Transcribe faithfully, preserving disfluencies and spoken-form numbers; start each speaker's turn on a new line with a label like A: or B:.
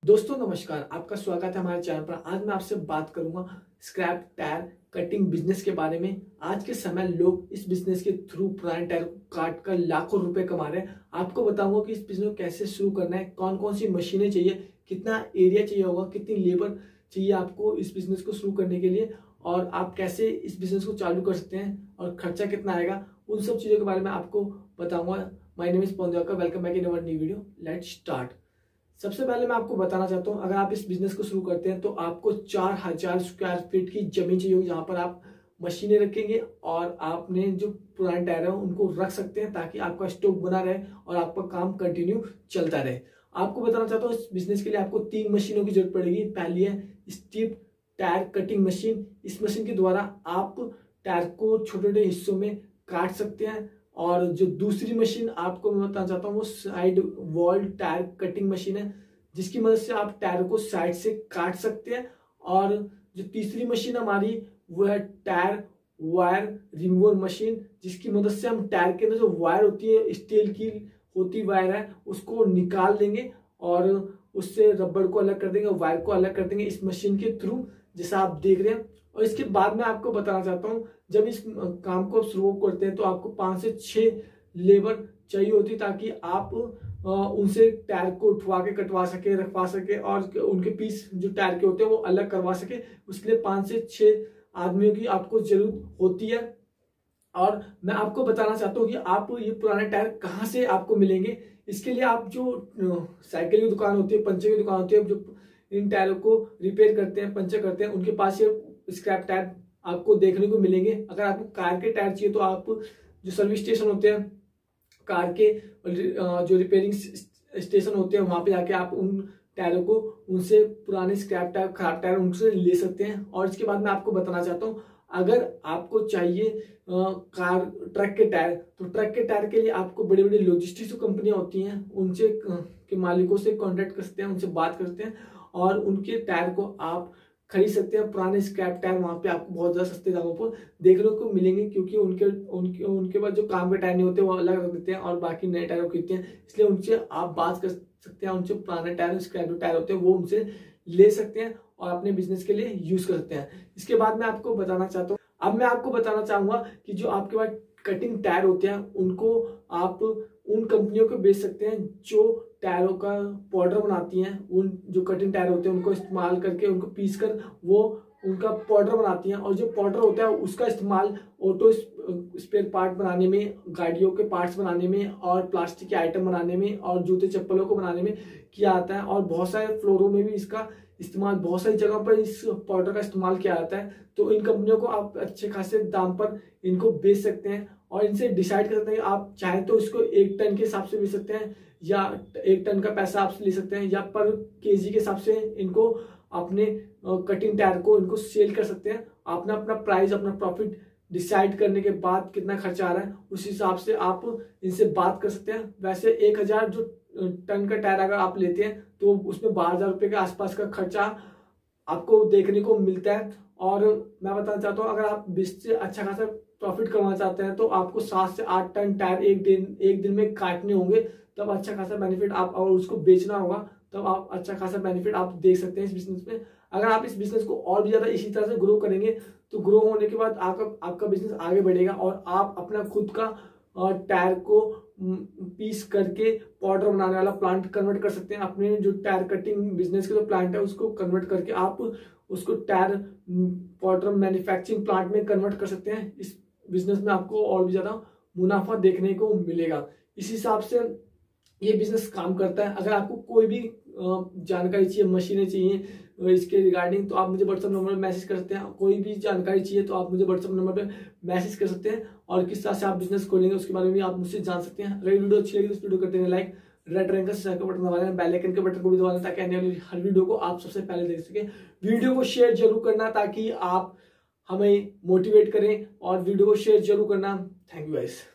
A: दोस्तों नमस्कार, आपका स्वागत है हमारे चैनल पर। आज मैं आपसे बात करूंगा स्क्रैप टायर कटिंग बिजनेस के बारे में। आज के समय लोग इस बिजनेस के थ्रू पुराने टायर को काट कर लाखों रुपए कमा रहे हैं। आपको बताऊंगा कि इस बिजनेस को कैसे शुरू करना है, कौन कौन सी मशीनें चाहिए, कितना एरिया चाहिए होगा, कितनी लेबर चाहिए आपको इस बिजनेस को शुरू करने के लिए, और आप कैसे इस बिजनेस को चालू कर सकते हैं और खर्चा कितना आएगा, उन सब चीज़ों के बारे में आपको बताऊंगा। My name is Pawan, welcome back in our new video. Let's start. सबसे पहले मैं आपको बताना चाहता हूँ, अगर आप इस बिजनेस को शुरू करते हैं तो आपको चार हजार स्क्वायर फीट की जमीन चाहिए होगी, जहां पर आप मशीनें रखेंगे और आपने जो पुराने टायर है उनको रख सकते हैं, ताकि आपका स्टॉक बना रहे और आपका काम कंटिन्यू चलता रहे। आपको बताना चाहता हूँ, इस बिजनेस के लिए आपको तीन मशीनों की जरूरत पड़ेगी। पहली है स्ट्रिप टायर कटिंग मशीन। इस मशीन के द्वारा आप टायर को छोटे छोटे हिस्सों में काट सकते हैं। और जो दूसरी मशीन आपको मैं बताना चाहता हूँ वो side wall tyre cutting machine है, जिसकी मदद से आप टायर को साइड से काट सकते हैं। और जो तीसरी मशीन हमारी वो है टायर वायर रिमूवर मशीन, जिसकी मदद से हम टायर के अंदर जो वायर होती है, स्टील की होती वायर है, उसको निकाल देंगे और उससे रबड़ को अलग कर देंगे, वायर को अलग कर देंगे इस मशीन के थ्रू, जैसा आप देख रहे हैं। और इसके बाद मैं आपको बताना चाहता हूँ, जब इस काम को शुरू करते हैं तो आपको पांच से छह लेबर चाहिए होती, ताकि आप उनसे टायर को उठवा के कटवा सके, रखवा सके, और उनके पीस जो टायर के होते हैं वो अलग करवा सके। उसके लिए पांच से छह आदमियों की आपको जरूरत होती है। और मैं आपको बताना चाहता हूँ कि आप ये पुराने टायर कहाँ से आपको मिलेंगे। इसके लिए आप जो साइकिल की दुकान होती है, पंचर की दुकान होती है, जो इन टायरों को रिपेयर करते हैं, पंचर करते हैं, उनके पास ये स्क्रैप टायर आपको देखने को मिलेंगे। अगर आपको कार के टायर चाहिए तो आप जो सर्विस स्टेशन होते हैं कार के, जो रिपेयरिंग स्टेशन होते हैं, वहां पे जाके आप उन टायरों को, उनसे पुराने स्क्रैप टायर, खराब टायर उनसे ले सकते हैं। और इसके बाद मैं आपको बताना चाहता हूँ, अगर आपको चाहिए आ, कार ट्रक के टायर, तो ट्रक के टायर के लिए आपको बड़ी बड़ी लॉजिस्टिक्स कंपनियां होती हैं, उनसे के मालिकों से कांटेक्ट कर सकते हैं, उनसे बात कर सकते हैं और उनके टायर को आप खरीद सकते हैं। पुराने स्क्रैप टायर वहां पे आपको बहुत ज्यादा सस्ते दामों पर देखने को मिलेंगे, क्योंकि उनके उनके उनके पास जो काम के टायर नहीं होते वो अलग रख देते हैं और बाकी नए टायर खरीदते हैं। इसलिए उनसे आप बात कर सकते हैं, उनसे पुराने टायर, स्क्रैप जो टायर होते हैं वो उनसे ले सकते हैं और अपने बिजनेस के लिए यूज कर सकते हैं। इसके बाद मैं आपको बताना चाहता हूँ, अब मैं आपको बताना चाहूंगा कि जो आपके पास कटिंग टायर होते हैं उनको आप उन कंपनियों को बेच सकते हैं जो टायरों का पाउडर बनाती हैं। उन जो कटिंग टायर होते हैं उनको इस्तेमाल करके, उनको पीस कर वो उनका पाउडर बनाती हैं। और जो पाउडर होता है उसका इस्तेमाल ऑटो स्पेयर पार्ट बनाने में, गाड़ियों के पार्ट्स बनाने में, और प्लास्टिक के आइटम बनाने में, और जूते चप्पलों को बनाने में किया जाता है। और बहुत सारे फ्लोरों में भी इसका इस्तेमाल, बहुत सारी जगह पर इस पाउडर का इस्तेमाल किया जाता है। तो इन कंपनियों को आप अच्छे खासे दाम पर इनको बेच सकते हैं और इनसे डिसाइड कर सकते हैं, आप चाहें तो इसको एक टन के हिसाब से बेच सकते हैं, या एक टन का पैसा आप ले सकते हैं, या पर केजी के हिसाब से इनको अपने कटिंग टायर को इनको सेल कर सकते हैं। आपने अपना प्राइस, अपना प्रॉफिट डिसाइड करने के बाद कितना खर्चा आ रहा है उस हिसाब से आप इनसे बात कर सकते हैं। वैसे एक हजार जो टन का टायर अगर आप लेते हैं तो उसमें बारह हजार रुपये के आसपास का खर्चा आपको देखने को मिलता है। और मैं बताना चाहता हूँ, अगर आप बीस से अच्छा खासा प्रॉफिट कमाना चाहते हैं तो आपको सात से आठ टन टायर एक दिन एक दिन में काटने होंगे, तब अच्छा खासा बेनिफिट आप, और उसको बेचना होगा तब आप अच्छा खासा बेनिफिट आप देख सकते हैं इस बिजनेस में। अगर आप इस बिजनेस को और भी ज्यादा इसी तरह से ग्रो करेंगे तो ग्रो होने के बाद आपका आपका बिजनेस आगे बढ़ेगा और आप अपना खुद का टायर को पीस करके पाउडर बनाने वाला प्लांट कन्वर्ट कर सकते हैं। अपने जो टायर कटिंग बिजनेस का जो प्लांट है उसको कन्वर्ट करके आप उसको टायर पाउडर मैन्युफैक्चरिंग प्लांट में कन्वर्ट कर सकते हैं। इस बिजनेस में आपको और भी ज्यादा मुनाफा देखने को मिलेगा। इस हिसाब से ये बिजनेस काम करता है। अगर आपको कोई भी जानकारी चाहिए, मशीनें चाहिए इसके रिगार्डिंग, तो आप मुझे व्हाट्सएप नंबर पर मैसेज कर सकते हैं। कोई भी जानकारी चाहिए तो आप मुझे व्हाट्सएप नंबर पे मैसेज कर सकते हैं, और किस तरह से आप बिजनेस खोलेंगे उसके बारे में भी आप मुझसे जान सकते हैं। अगर वीडियो अच्छी लगी तो इस वीडियो करते हैं लाइक, रेड रंग का सब्सक्राइब का बटन दबा देना, बेल आइकन के बटन को भी दबा देना, ताकि आने वाली हर वीडियो को आप सबसे पहले देख सके। वीडियो को शेयर जरूर करना ताकि आप हमें मोटिवेट करें, और वीडियो को शेयर जरूर करना। Thank you guys.